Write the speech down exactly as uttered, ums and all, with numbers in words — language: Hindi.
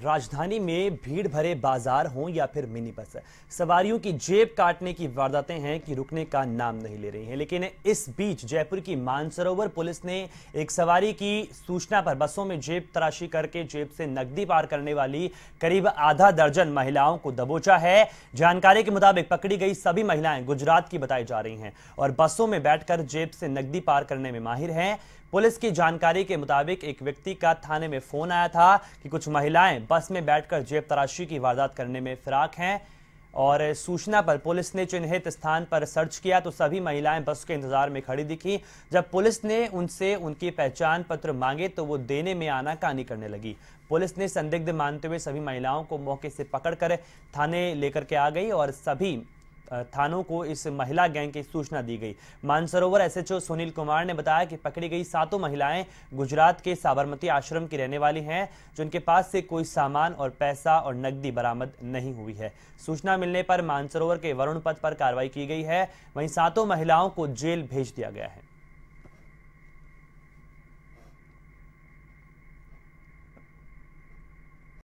राजधानी में भीड़ भरे बाजार हों या फिर मिनी बस, सवारियों की जेब काटने की वारदातें हैं कि रुकने का नाम नहीं ले रही हैं। लेकिन इस बीच जयपुर की मानसरोवर पुलिस ने एक सवारी की सूचना पर बसों में जेब तराशी करके जेब से नकदी पार करने वाली करीब आधा दर्जन महिलाओं को दबोचा है। जानकारी के मुताबिक पकड़ी गई सभी महिलाएं गुजरात की बताई जा रही हैं और बसों में बैठकर जेब से नकदी पार करने में माहिर हैं। पुलिस की जानकारी के मुताबिक एक व्यक्ति का थाने में फोन आया था कि कुछ महिलाएं बस में बैठकर जेब तराशी की वारदात करने में फिराक हैं और सूचना पर पुलिस ने चिन्हित स्थान पर सर्च किया तो सभी महिलाएं बस के इंतजार में खड़ी दिखी। जब पुलिस ने उनसे उनकी पहचान पत्र मांगे तो वो देने में आनाकानी करने लगी। पुलिस ने संदिग्ध मानते हुए सभी महिलाओं को मौके से पकड़कर थाने लेकर के आ गई और सभी थानों को इस महिला गैंग की सूचना दी गई। मानसरोवर एसएचओ सुनील कुमार ने बताया कि पकड़ी गई सातों महिलाएं गुजरात के साबरमती आश्रम की रहने वाली हैं, जिनके पास से कोई सामान और पैसा और नकदी बरामद नहीं हुई है। सूचना मिलने पर मानसरोवर के वरुण पथ पर कार्रवाई की गई है। वहीं सातों महिलाओं को जेल भेज दिया गया है।